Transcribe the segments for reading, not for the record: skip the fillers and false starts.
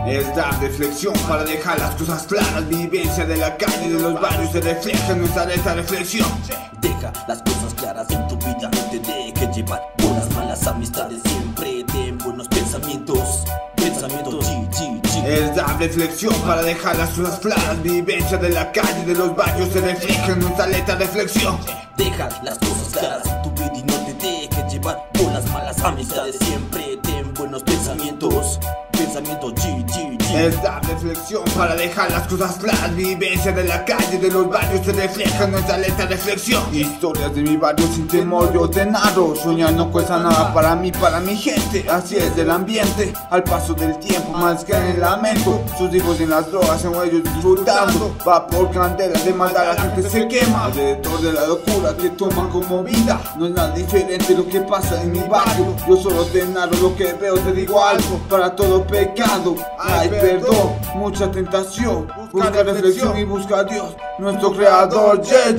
Es la reflexión para dejar las cosas claras. Vivencia de la calle, de los barrios, se refleja en nuestra letra reflexión. Deja las cosas claras en tu vida, no te dejes llevar por las malas amistades. Siempre ten buenos pensamientos, pensamientos G. Es la reflexión para dejar las cosas claras. Vivencia de la calle, de los barrios, se refleja en nuestra letra reflexión. Deja las cosas claras en tu vida y no te dejes llevar por las malas amistades. Siempre ten buenos pensamientos, pensamientos G. Es la reflexión para dejar las cosas claras. Vivencia de la calle, de los barrios, se refleja en nuestra letra reflexión. Historias de mi barrio sin temor yo te narro. Soñar no cuesta nada para mí, para mi gente. Así es el ambiente, al paso del tiempo más que en el lamento. Sus hijos en las drogas, en ellos disfrutando. Va por candelas de maldad, la gente se quema alrededor de la locura que toman como vida. No es nada diferente lo que pasa en mi barrio. Yo solo te narro lo que veo, te digo algo. Para todo pecado hay perdón, mucha tentación. Busca reflexión y busca a Dios, nuestro creador,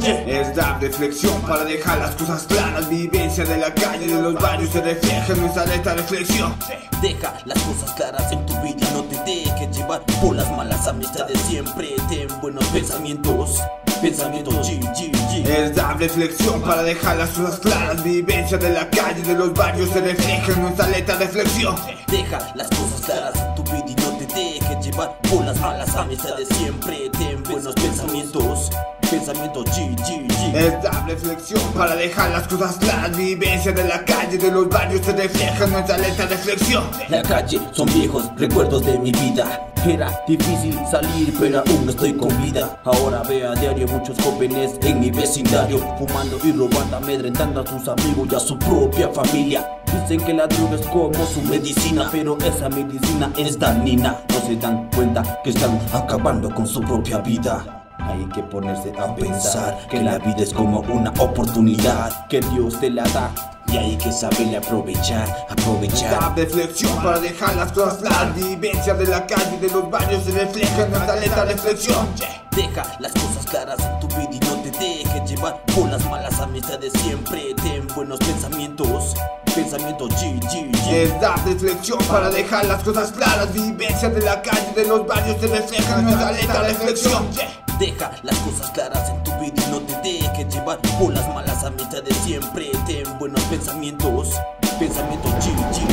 Es la reflexión para dejar las cosas claras. Vivencia de la calle, de los barrios, se refleja en nuestra letra reflexión. Deja las cosas claras en tu vida y no te dejes llevar por las malas amistades. Siempre ten buenos pensamientos, pensamientos G. Es la reflexión para dejar las cosas claras. Vivencia de la calle, de los barrios, se refleja en nuestra letra reflexión. Deja las cosas claras en tu vida y no te dejes llevar por las malas amistades. Siempre ten buenos pensamientos, pensamientos G. Es la reflexión para dejar las cosas claras. Vivencia de la calle, de los barrios, se refleja en nuestra letra reflexión. La calle son viejos recuerdos de mi vida. Era difícil salir pero aún no estoy con vida. Ahora veo a diario muchos jóvenes en mi vecindario fumando y robando, amedrentando a sus amigos y a su propia familia. Dicen que la droga es como su medicina, pero esa medicina es dañina. No se dan cuenta que están acabando con su propia vida. Hay que ponerse a pensar que la vida es como una oportunidad que Dios te la da y hay que saberle aprovechar. La reflexión para dejar las cosas claras. Vivencia de la calle, de los barrios, se refleja en nuestra letra reflexión. Deja las cosas claras en tu vida y no te dejes llevar por las malas amistades. Siempre ten buenos pensamientos, pensamientos G. Es la reflexión para dejar las cosas claras. Vivencia de la calle, de los barrios, se refleja en nuestra letra reflexión. Deja las cosas claras en tu vida y no te dejes llevar por las malas amistades. Siempre ten buenos pensamientos, pensamientos G.